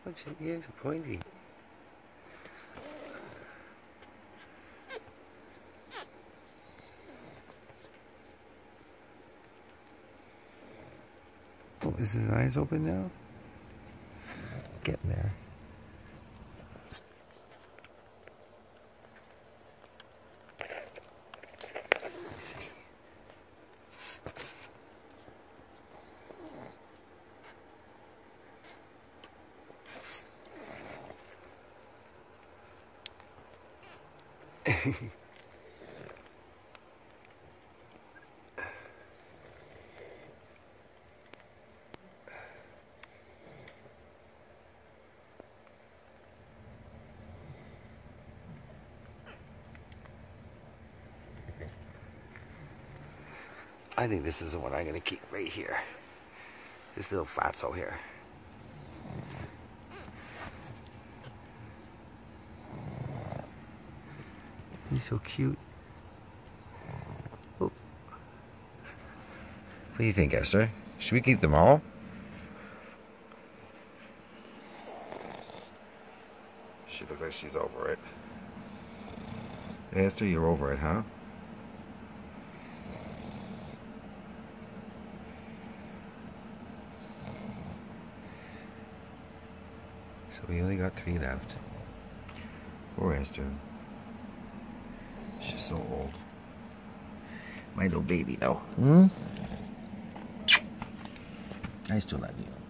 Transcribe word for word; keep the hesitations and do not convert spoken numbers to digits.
What's your ears are pointy? Oh, is his eyes open now? Getting there. I think this is the one I'm gonna keep right here. This little fatso here. He's so cute. Oh. What do you think, Esther? Should we keep them all? She looks like she's over it. Esther, you're over it, huh? So we only got three left. Poor Esther. She's so old. My little baby though. Hmm? I still love you.